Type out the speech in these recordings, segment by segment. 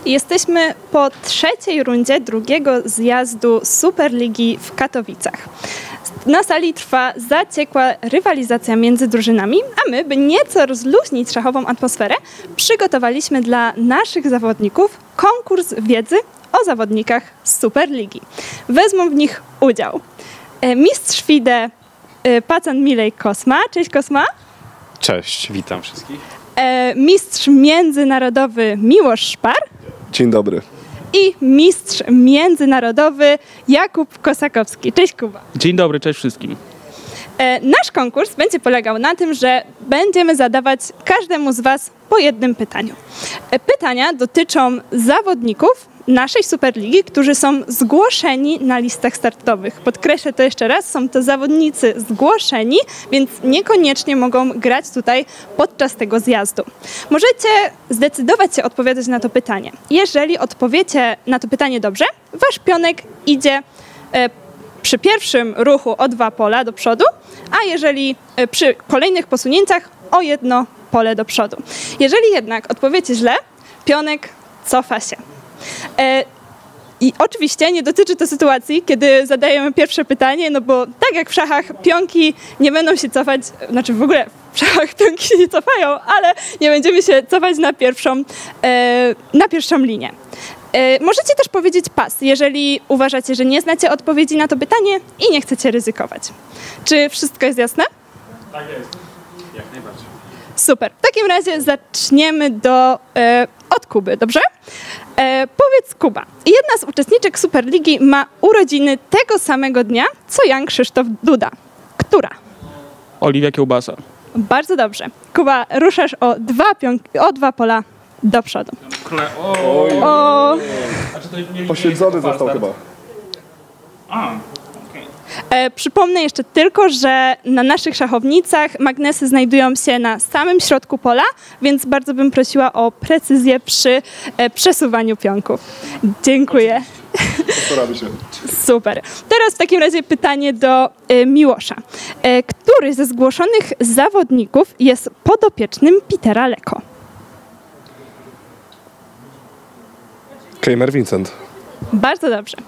Jesteśmy po trzeciej rundzie drugiego zjazdu Superligi w Katowicach. Na sali trwa zaciekła rywalizacja między drużynami, a my, by nieco rozluźnić szachową atmosferę, przygotowaliśmy dla naszych zawodników konkurs wiedzy o zawodnikach z Superligi. Wezmą w nich udział mistrz FIDE Pacan Milej Kosma. Cześć Kosma. Cześć, witam wszystkich. Mistrz międzynarodowy Miłosz Szpar. Dzień dobry. I mistrz międzynarodowy Jakub Kosakowski. Cześć Kuba. Dzień dobry, cześć wszystkim. Nasz konkurs będzie polegał na tym, że będziemy zadawać każdemu z Was po jednym pytaniu. Pytania dotyczą zawodników naszej Superligi, którzy są zgłoszeni na listach startowych. Podkreślę to jeszcze raz, są to zawodnicy zgłoszeni, więc niekoniecznie mogą grać tutaj podczas tego zjazdu. Możecie zdecydować się odpowiadać na to pytanie. Jeżeli odpowiecie na to pytanie dobrze, Wasz pionek idzie przy pierwszym ruchu o 2 pola do przodu, a jeżeli przy kolejnych posunięciach o 1 pole do przodu. Jeżeli jednak odpowiecie źle, pionek cofa się. I oczywiście nie dotyczy to sytuacji, kiedy zadajemy pierwsze pytanie, no bo tak jak w szachach pionki nie będą się cofać, znaczy w ogóle w szachach pionki się nie cofają, ale nie będziemy się cofać na pierwszą linię. Możecie też powiedzieć pas, jeżeli uważacie, że nie znacie odpowiedzi na to pytanie i nie chcecie ryzykować. Czy wszystko jest jasne? Tak jest, jak najbardziej. Super. W takim razie zaczniemy od Kuby, dobrze? Powiedz Kuba, jedna z uczestniczek Superligi ma urodziny tego samego dnia, co Jan Krzysztof Duda. Która? Oliwia Kiełbasa. Bardzo dobrze. Kuba, ruszasz o 2 pola do przodu. Pośledzony został chyba. Przypomnę jeszcze tylko, że na naszych szachownicach magnesy znajdują się na samym środku pola, więc bardzo bym prosiła o precyzję przy przesuwaniu pionków. Dziękuję. Postaramy się. Super. Teraz w takim razie pytanie do Miłosza. Który ze zgłoszonych zawodników jest podopiecznym Petera Leko? Kejmer Vincent. Bardzo dobrze.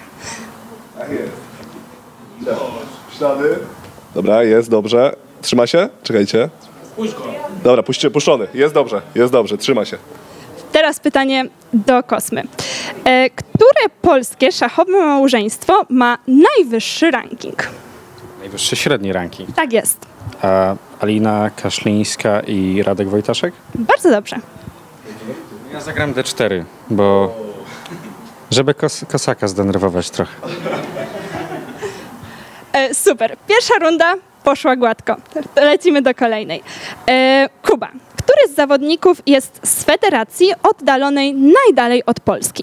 Ślady. Dobra, jest dobrze. Trzyma się? Czekajcie. Puść go. Dobra, puszczony. Jest dobrze, trzyma się. Teraz pytanie do Kosmy. Które polskie szachowe małżeństwo ma najwyższy ranking? Najwyższy średni ranking. Tak jest. Alina Kaszlińska i Radek Wojtaszek? Bardzo dobrze. Ja zagram D4, bo żeby Kosaka zdenerwować trochę. Super. Pierwsza runda poszła gładko. Lecimy do kolejnej. Kuba. Który z zawodników jest z federacji oddalonej najdalej od Polski?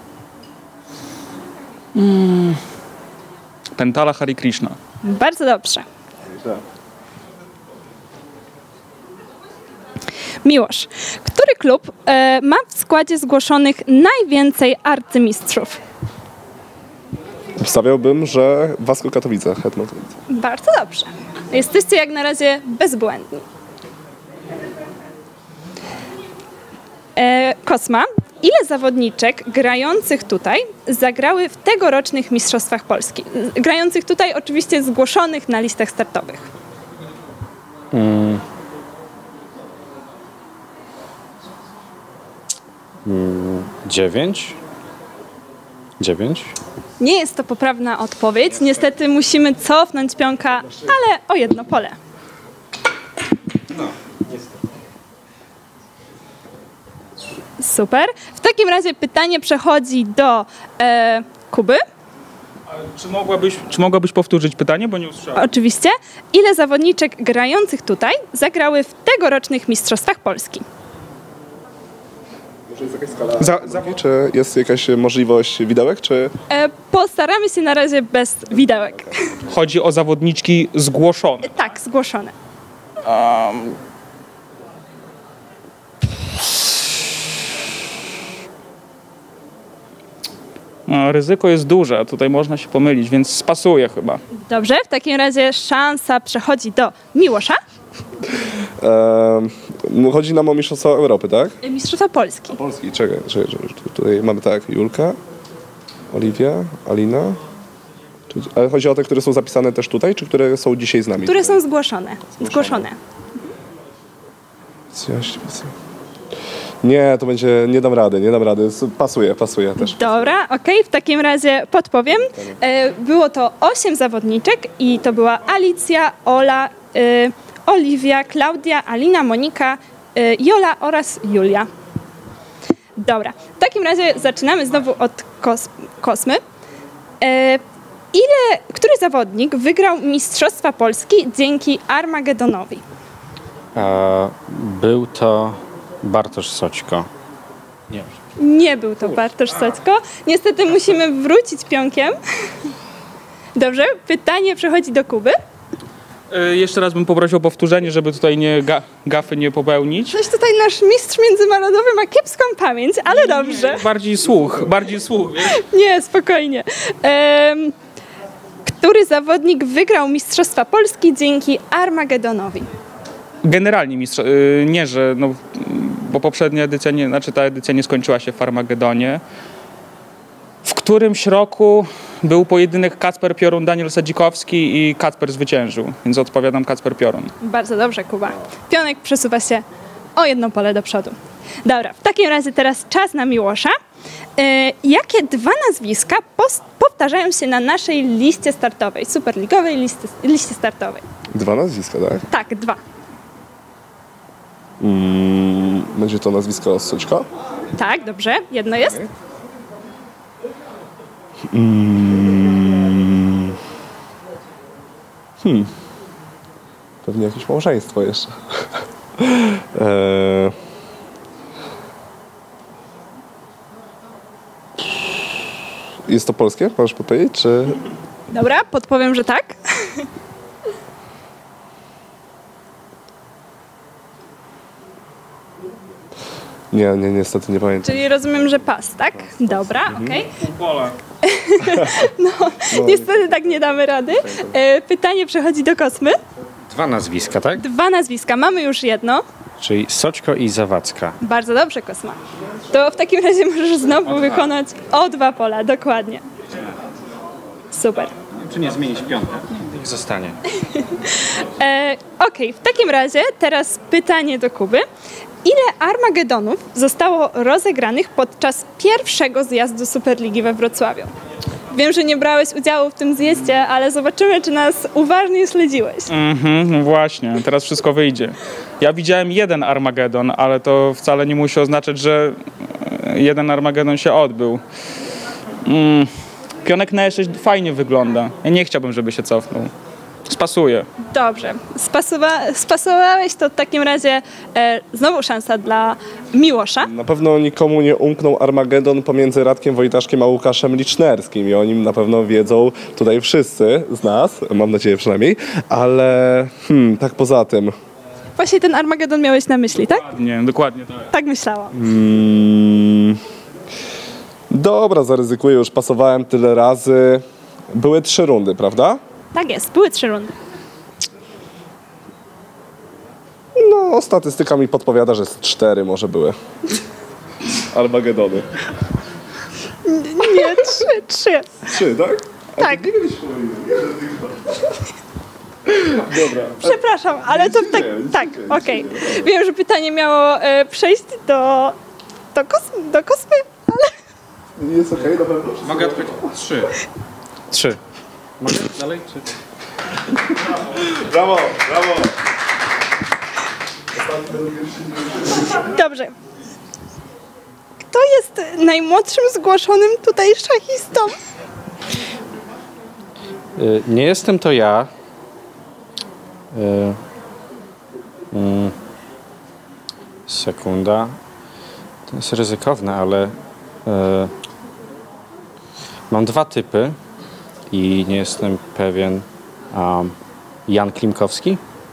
Pentala Hari Krishna. Bardzo dobrze. Miłosz. Który klub ma w składzie zgłoszonych najwięcej arcymistrzów? Obstawiałbym, że Wasko Katowice, Hetman Katowice. Bardzo dobrze. Jesteście jak na razie bezbłędni. Kosma, ile zawodniczek grających tutaj zagrały w tegorocznych Mistrzostwach Polski? Grających tutaj oczywiście zgłoszonych na listach startowych. 9? Nie jest to poprawna odpowiedź. Niestety musimy cofnąć pionka, ale o 1 pole. Super. W takim razie pytanie przechodzi do Kuby. Czy mogłabyś powtórzyć pytanie, bo nie usłyszałem? Oczywiście. Ile zawodniczek grających tutaj zagrały w tegorocznych Mistrzostwach Polski? Może jest jakaś skala? Czy jest jakaś możliwość widełek, czy... Postaramy się na razie bez widełek. Chodzi o zawodniczki zgłoszone. Tak, zgłoszone. Ryzyko jest duże, tutaj można się pomylić, więc spasuję chyba. Dobrze, w takim razie szansa przechodzi do Miłosza. Chodzi nam o Mistrzostwa Europy, tak? Mistrzostwa Polski. Polski, czekaj. Tutaj mamy tak, Julka, Oliwia, Alina. Ale chodzi o te, które są zapisane też tutaj, czy które są dzisiaj z nami? Które są zgłoszone. Zgłoszone. Nie, to będzie, nie dam rady. Pasuje też. Dobra, okej, w takim razie podpowiem. Było to 8 zawodniczek i to była Alicja, Ola, Oliwia, Klaudia, Alina, Monika, Jola oraz Julia. Dobra, w takim razie zaczynamy znowu od Kosmy. Który zawodnik wygrał Mistrzostwa Polski dzięki Armagedonowi? Był to Bartosz Soćko. Nie. Nie był to Bartosz Soćko. Niestety musimy wrócić pionkiem. Dobrze, pytanie przechodzi do Kuby. Jeszcze raz bym poprosił o powtórzenie, żeby tutaj gafy nie popełnić. Coś tutaj nasz mistrz międzynarodowy ma kiepską pamięć, ale dobrze. Bardziej słuch, wiesz? Nie, spokojnie. Który zawodnik wygrał Mistrzostwa Polski dzięki Armagedonowi? Generalnie nie, że no, bo poprzednia edycja, ta edycja nie skończyła się w Armagedonie. W którymś roku był pojedynek Kacper Piorun, Daniel Sadzikowski i Kacper zwyciężył, więc odpowiadam Kacper Piorun. Bardzo dobrze, Kuba. Pionek przesuwa się o jedno pole do przodu. Dobra, w takim razie teraz czas na Miłosza. Jakie dwa nazwiska powtarzają się na naszej liście startowej, superligowej liście startowej? Dwa nazwiska, tak? Tak, dwa. Będzie to nazwisko Soćka? Tak, dobrze. Jedno jest. Pewnie jakieś małżeństwo jeszcze. Jest to polskie? Możesz powiedzieć, czy... Dobra, podpowiem, że tak. Nie, niestety nie pamiętam. Czyli rozumiem, że pas, tak? Dobra, okej. Pola. No, niestety tak nie damy rady. Pytanie przechodzi do Kosmy. Dwa nazwiska, tak? Dwa nazwiska. Mamy już jedno. Czyli Soćko i Zawadzka. Bardzo dobrze, Kosma. To w takim razie możesz znowu wykonać o 2 pola, dokładnie. Super. Czy nie zmienić piątkę? Niech zostanie. Okej, w takim razie teraz pytanie do Kuby. Ile Armagedonów zostało rozegranych podczas pierwszego zjazdu Superligi we Wrocławiu? Wiem, że nie brałeś udziału w tym zjeździe, ale zobaczymy, czy nas uważnie śledziłeś. No właśnie, teraz wszystko wyjdzie. Ja widziałem jeden Armagedon, ale to wcale nie musi oznaczać, że jeden Armagedon się odbył. Pionek na E6 fajnie wygląda. Ja nie chciałbym, żeby się cofnął. Spasuje. Dobrze, spasowałeś, to w takim razie znowu szansa dla Miłosza. Na pewno nikomu nie umknął Armagedon pomiędzy Radkiem Wojtaszkiem a Łukaszem Licznerskim i o nim na pewno wiedzą tutaj wszyscy z nas, mam nadzieję przynajmniej, ale tak poza tym. Właśnie ten Armagedon miałeś na myśli, tak? Dokładnie tak. Tak myślałam. Dobra, zaryzykuję, już pasowałem tyle razy. Były 3 rundy, prawda? Tak jest, były 3 rundy. No, statystyka mi podpowiada, że z 4 może były. Armagedony. Nie, 3. 3, tak? Tak. Dobra. Przepraszam, ale to tak, tak, okej. Wiem, że pytanie miało przejść do Kosmy, ale... Jest okej, na pewno. Mogę odpowiedzieć? 3. Mogę dalej? Czy... Brawo, brawo. Dobrze. Kto jest najmłodszym zgłoszonym tutaj szachistą? Nie jestem to ja. Sekunda. To jest ryzykowne, ale mam 2 typy i nie jestem pewien. Jan Klimkowski?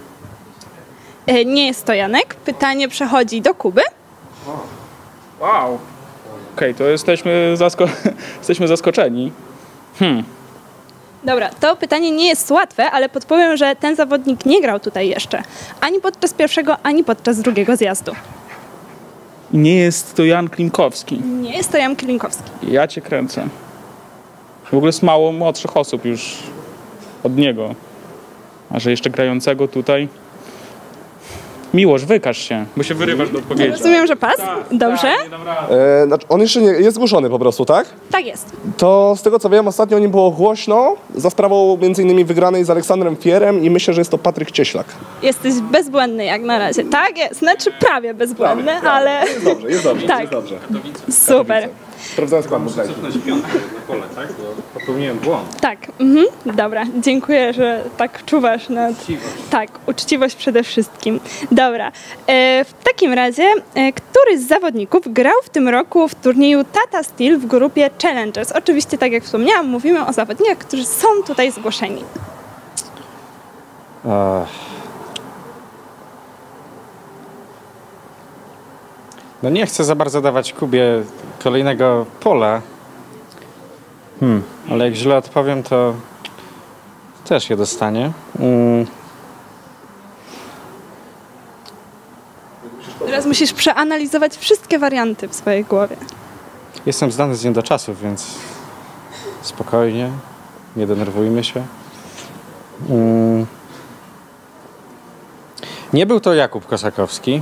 Nie jest to Janek. Pytanie przechodzi do Kuby. Wow. Okej, to jesteśmy zaskoczeni. Dobra, to pytanie nie jest łatwe, ale podpowiem, że ten zawodnik nie grał tutaj jeszcze. Ani podczas pierwszego, ani podczas drugiego zjazdu. Nie jest to Jan Klimkowski. Nie jest to Jan Klinkowski. Ja cię kręcę. W ogóle jest mało młodszych osób już od niego. A że jeszcze grającego tutaj... Miłosz, wykaż się, bo się wyrywasz do odpowiedzi. Rozumiem, że pas? Dobrze? Tak, nie dam rady. Znaczy on jeszcze nie jest zgłoszony po prostu, tak? Tak jest. To z tego co wiem, ostatnio o nim było głośno za sprawą m.in. wygranej z Aleksandrem Fierem i myślę, że jest to Patryk Cieślak. Jesteś bezbłędny jak na razie. Tak jest, znaczy prawie bezbłędny, ale... Jest dobrze, Tak. jest dobrze. Super. Sprawdzałem skład, muszę Cofnąć piątkę na pole, tak? Bo popełniłem błąd. Tak, dobra, dziękuję, że tak czuwasz nad... Tak, uczciwość przede wszystkim. Dobra, w takim razie, który z zawodników grał w tym roku w turnieju Tata Steel w grupie Challengers? Oczywiście, tak jak wspomniałam, mówimy o zawodnikach, którzy są tutaj zgłoszeni. No nie chcę za bardzo dawać Kubie kolejnego pola. Ale jak źle odpowiem, to też je dostanie. Teraz musisz przeanalizować wszystkie warianty w swojej głowie. Jestem znany z niedoczasów, więc spokojnie, nie denerwujmy się. Nie był to Jakub Kosakowski.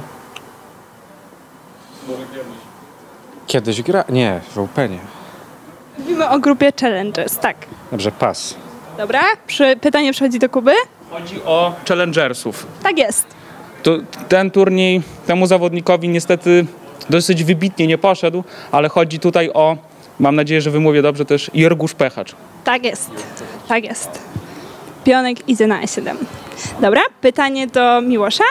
Kiedyś gra... Nie, w Openie. Mówimy o grupie Challengers, tak. Dobrze, pas. Dobra, pytanie przechodzi do Kuby. Chodzi o Challengersów. Tak jest. To ten turniej temu zawodnikowi niestety dosyć wybitnie nie poszedł, ale chodzi tutaj o, mam nadzieję, że wymówię dobrze, też Jergusz Pechacz. Tak jest, tak jest. Pionek idzie na E7. Dobra, pytanie do Miłosza.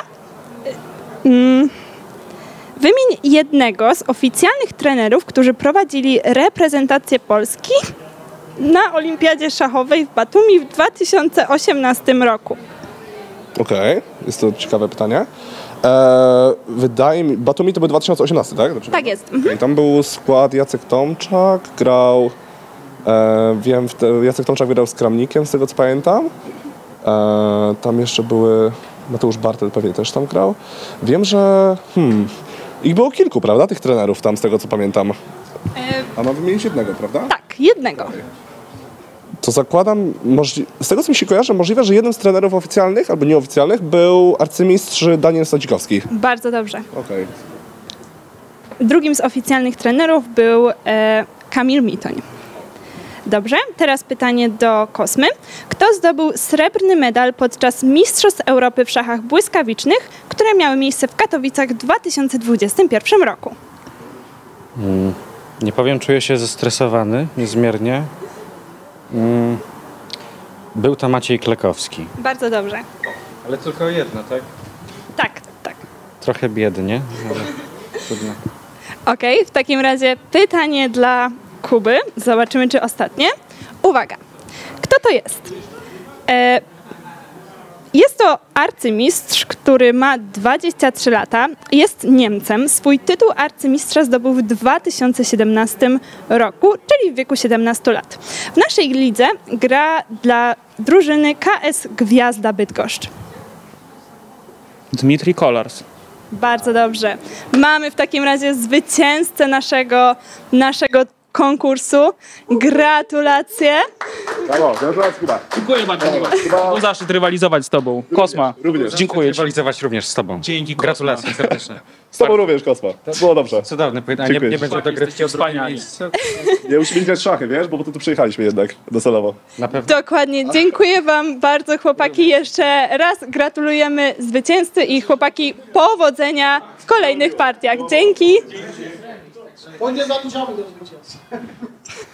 Wymień jednego z oficjalnych trenerów, którzy prowadzili reprezentację Polski na Olimpiadzie Szachowej w Batumi w 2018 roku. Okej, jest to ciekawe pytanie. Wydaje mi... Batumi to był 2018, tak? Dobrze? Tak jest. I tam był skład Jacek Tomczak, grał... Jacek Tomczak grał z Kramnikiem, z tego co pamiętam. Tam jeszcze były... Mateusz Bartel pewnie też tam grał. Wiem, że... Ich było kilku, prawda? Tych trenerów tam, z tego co pamiętam. A mam wymienić jednego, prawda? Tak, jednego. To zakładam, z tego co mi się kojarzy, możliwe, że jednym z trenerów oficjalnych albo nieoficjalnych był arcymistrz Daniel Sadzikowski. Bardzo dobrze. Okej. Drugim z oficjalnych trenerów był Kamil Mitoń. Dobrze, teraz pytanie do Kosmy. Kto zdobył srebrny medal podczas Mistrzostw Europy w szachach błyskawicznych, które miały miejsce w Katowicach w 2021 roku? Nie powiem, czuję się zestresowany niezmiernie. Był to Maciej Klekowski. Bardzo dobrze. Ale tylko jedno, tak? Tak, tak. Trochę biednie, ale trudno. Okej, w takim razie pytanie dla Kuby. Zobaczymy, czy ostatnie. Uwaga. Kto to jest? Jest to arcymistrz, który ma 23 lata, jest Niemcem. Swój tytuł arcymistrza zdobył w 2017 roku, czyli w wieku 17 lat. W naszej lidze gra dla drużyny KS Gwiazda Bydgoszcz. Dmitrij Kolars. Bardzo dobrze. Mamy w takim razie zwycięzcę naszego konkursu. Gratulacje. Brawo, gratulacje Kuba. Dziękuję bardzo. Był zaszczyt rywalizować z tobą. Kosma. Również. Dziękuję ci. Rywalizować również z tobą. Dzięki, Kosma. Gratulacje serdeczne. Z tobą również, Kosma. Było dobrze. Cudowne pytanie. Dziękuję. Nie będzie to gry. Wspaniali. Nie musimy grać szachy, wiesz, bo tu przyjechaliśmy jednak docelowo. Na pewno. Dokładnie. Dziękuję wam bardzo, chłopaki. Jeszcze raz gratulujemy zwycięzcy i chłopaki powodzenia w kolejnych partiach. Dzięki. On nie zaliczamy do zwycięstwa.